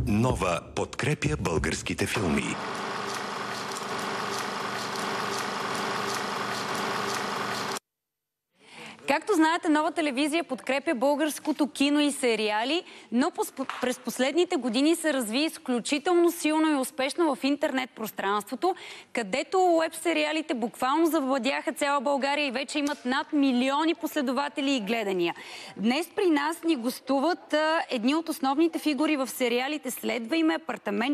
Нова подкрепя българските филми. Както знаете, Нова телевизия подкрепя българското кино и сериали, но през последните години се разви изключително силно и успешно в интернет пространството, където уеб-сериалите буквално завладяха цяла България и вече имат над милиони последователи и гледания. Днес при нас ни гостуват едни от основните фигури в сериалите "Следвай ме", "Апартамент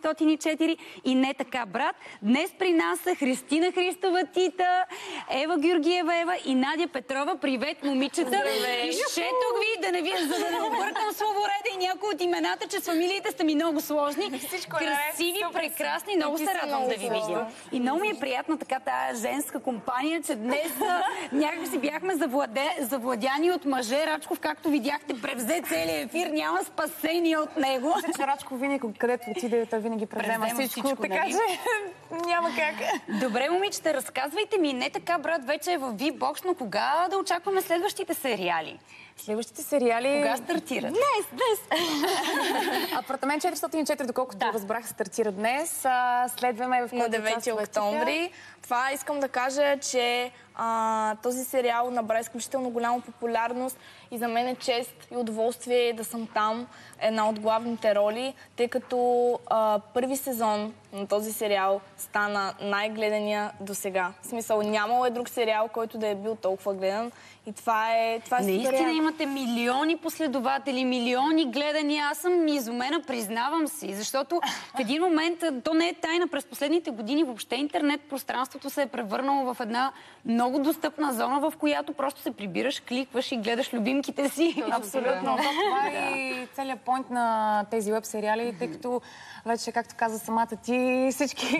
404" и "Не така, брат". Днес при нас са Христина Христова-Тита, Ева Георгиева и Надя Петрова. Привет, момичета! Здравей! Изчетох ви, за да не объркам словореда и някои от имената, че с фамилиите сте ми много сложни. Красиви, прекрасни, много се радвам да ви видя. И много ми е приятна така тая женска компания, че днес някак си бяхме завладяни от мъже. Рачков, както видяхте, превзе целият ефир, няма спасение от него. Че Рачков винаги, където отиде, той винаги превзема всичко, така че няма как. Добре, момичета, разказвайте ми. Не така, брат, вече е в V-Box, но кога да очакваме следващите сериали? Следващите сериали... Кога стартират? Днес! Апартамент 404, доколкото разбрах, стартира днес. Следваме в на 9 октомври. Това искам да кажа, че този сериал набра изключително голяма популярност и за мен е чест и удоволствие да съм там, една от главните роли, тъй като първи сезон на този сериал стана най-гледания до сега. В смисъл, нямало е друг сериал, който да е бил толкова гледан. И това е наистина имате милиони последователи, милиони гледания. Аз съм изумена, признавам си, защото в един момент, то не е тайна, през последните години въобще интернет пространството се е превърнало в една много достъпна зона, в която просто се прибираш, кликваш и гледаш любимките си. Абсолютно. Това е и целият пойнт на тези веб сериали, тъй като вече, както каза самата ти, всички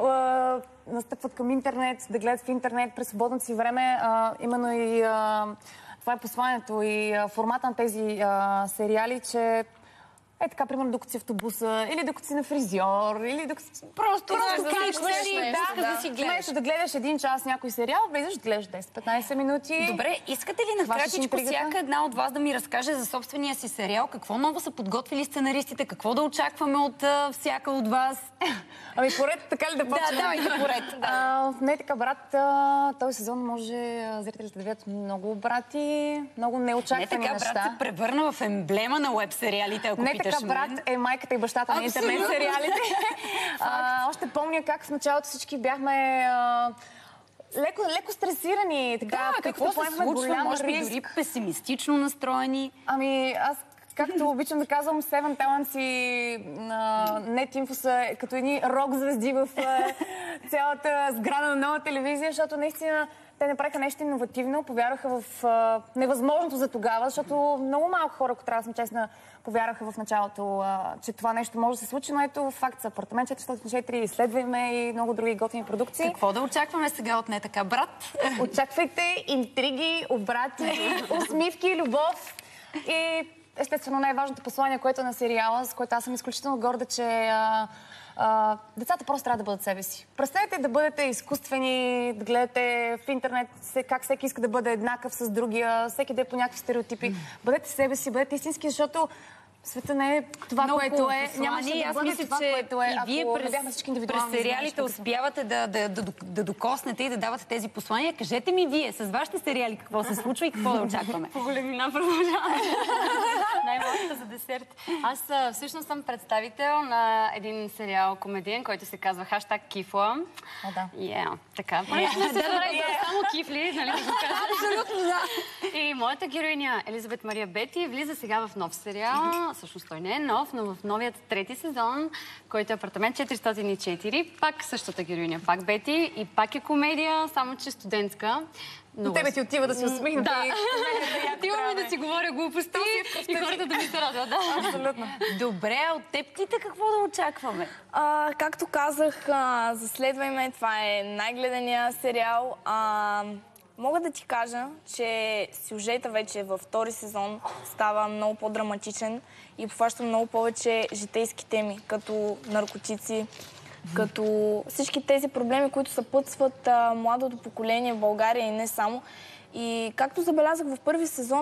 настъпват към интернет, да гледат в интернет през свободното си време. Именно и това е посланието и формата на тези сериали, че така, примерно, докато си в автобуса, или докато си на фризьор, или докато си... Просто кликваш и да си гледаш. Вместо да гледаш един час някой сериал, влизаш да гледаш 10-15 минути. Добре, искате ли накратичко всяка една от вас да ми разкаже за собствения си сериал? Какво ново са подготвили сценаристите? Какво да очакваме от всяка от вас? Ами поред, така ли да почнем? Да, давайте поред. Не така, брат, този сезон може зрителите да видят много обрати, много неочаквани неща. Не така, брат, се превърна в емблема на уеб сериалите, ако питаш. Така, брат е майката и бащата на интернет сериалите. Още помня как в началото всички бяхме леко стресирани. Да, какво се случва? Може би дори песимистично настроени. Ами, аз както обичам да казвам, Seven Talents и NetInfo са като едни рок звезди в цялата сграда на Нова телевизия, защото наистина те направиха нещо иновативно, повярваха в невъзможното за тогава, защото много малко хора, ако трябва да съм честна, повярваха в началото, че това нещо може да се случи, но ето факт са Апартамент 404, Следвай ме и много други готини продукции. Какво да очакваме сега от Не така, брат? Очаквайте интриги, обрати, усмивки, любов и естествено най-важното послание, което е на сериала, с което аз съм изключително горда, че децата просто трябва да бъдат себе си. Престанете да бъдете изкуствени, да гледате в интернет как всеки иска да бъде еднакъв с другия, всеки да е по някакви стереотипи. Бъдете себе си, бъдете истински, защото света не е това, което е. Нямаше да бъде това, което е, и вие през сериалите успявате да докоснете и да давате тези послания. Кажете ми вие, с вашите сериали какво се случва и какво да очакваме? По големина продължаваме. Най-малкото за десерт. Аз всъщност съм представител на един сериал комедиен, който се казва #Кифла. О, да. Така. Само кифли, нали да го кажа? Абсолютно, да. И моята героиня Елизабет Мария Бети влиза сега в нов сериал. Всъщност той не е нов, но в новият трети сезон, който е Апартамент 404. Пак същата героиня, пак Бети и пак е комедия, само че студентска. Но тебе ти отива да си усмихнете. Да. Отиваме да си говоря глупости и хората да ми се радват. Да. Абсолютно. Добре, от теб Тита какво да очакваме? Както казах, за Следвай ме, това е най-гледания сериал. Мога да ти кажа, че сюжета вече във втори сезон става много по-драматичен и обхваща много повече житейски теми, като наркотици, като всички тези проблеми, които съпътстват младото поколение в България и не само. И както забелязах в първи сезон,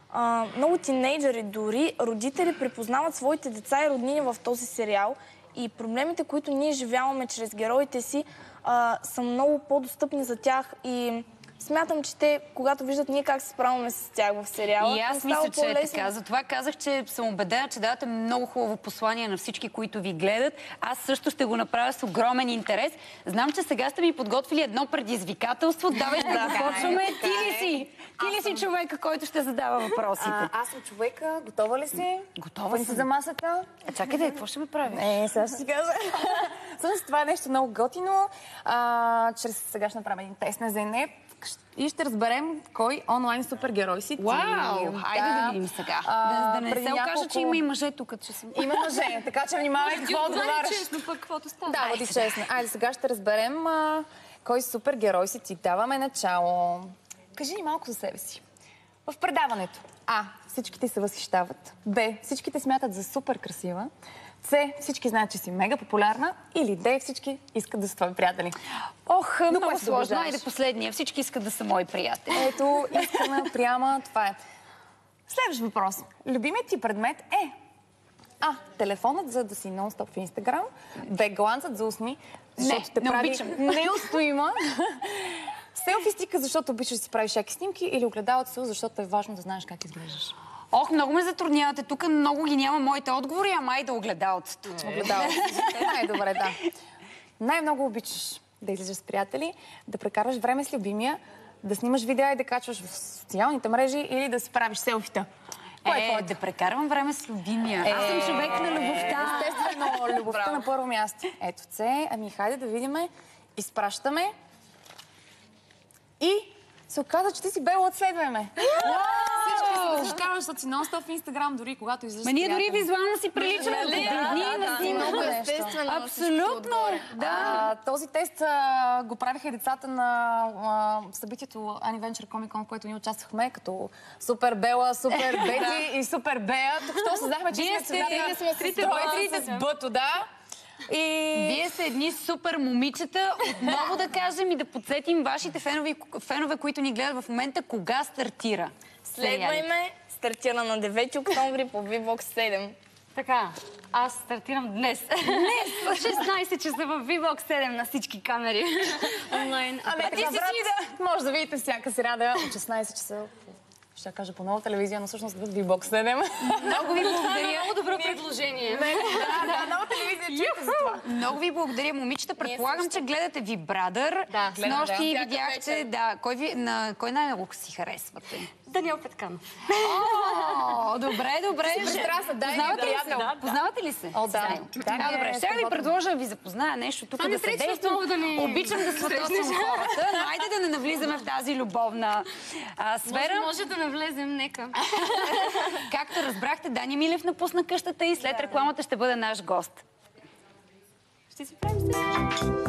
много тинейджери, дори родители припознават своите деца и роднини в този сериал и проблемите, които ние живяваме чрез героите си, са много по-достъпни за тях и смятам, че те, когато виждат ние как се справяме с тях в сериала, И аз мисля, че е така. Затова казах, че съм убедена, че давате много хубаво послание на всички, които ви гледат. Аз също ще го направя с огромен интерес. Знам, че сега сте ми подготвили едно предизвикателство. Давайте да започваме. Ти ли си човека, който ще задава въпросите? Аз съм човека. Готова ли си? Готова си за масата. Чакай какво ще ме прави? Сега ще си кажа. Всъщност това е нещо много готино. Сега ще направим един тест на Зенеп и ще разберем кой онлайн супергерой си ти. Вау! Хайде да видим сега. Да не се окаже, че има и мъже тук. Има мъже, така че внимавай какво отговаряш. Честно пък, каквото става. Да, бъди честна. Айде сега ще разберем кой супергерой си ти. Даваме начало. Кажи ни малко за себе си. В предаването А. Всички се възхищават. Б. Всички те смятат за супер красива. С. Всички знаят, че си мега популярна. Или Д. Всички искат да са твои приятели. Ох, много кое се сложно. доближаваш? Айде последния. Всички искат да са мои приятели. Ето, искрена, пряма, това е. Следващ въпрос. Любимият ти предмет е А. Телефонът, за да си нон-стоп в Инстаграм. Б. Гланцът за устни, защото те не прави обичам. неустоима. Селфи стика, защото обичаш да си правиш всяки снимки, или огледалото се, защото е важно да знаеш как изглеждаш. Ох, много ме затруднявате. Тук много ги няма моите отговори, ама айде огледалцето. Огледалото. Най-добре, да. Най-много обичаш да излизаш с приятели, да прекараш време с любимия, да снимаш видеа и да качваш в социалните мрежи или да си правиш селфита. Да прекарвам време с любимия. Аз съм човек на любовта. Естествено, любовта на първо място. Ето це. Ами хайде да видим. Изпращаме. И се оказа, че ти си Бела от Следваме. Всички се възхищаваш, защото си нон-стоп в Инстаграм, дори когато излизаш. Ма ние дори визуално си приличаме. много естествено. Абсолютно. Да. Този тест го правиха и децата на събитието Ани Венчър Комик Кон, в което ние участвахме, като Супер Бела, Супер Бети и Супер Бея. Тук що съзнахме, че сме трите с Бъто, да. Вие сте едни супер момичета. Отново да кажем и да подсетим вашите фенове, които ни гледат в момента, кога стартира. Следвай ме, стартира на 9 октомври по VBOX 7. Така, аз стартирам днес. Днес! 16 часа в VBOX 7 на всички камери. Онлайн. Ти си да може да видите всяка сряда от 16 часа. Ще кажа по нова телевизия, но всъщност в VBOX 7. Много ви благодаря. Много добро предложение. Да, нова телевизия, чуйте за това. Много ви благодаря, момичета. Предполагам, че гледате Ви Брадър. Да, с нощи видях, че... Кой най-много си харесвате? Даниел Петканов. Добре. Познавате ли се? О, да. Добре, ще ви предложа да ви запозная нещо тук да съдействам. Обичам да сватосвам хората, но айде да не навлизаме в тази любовна сфера. Може да навлезем, нека. Както разбрахте, Дани Милев напусна къщата и след рекламата ще бъде наш гост. Ще си правим сега.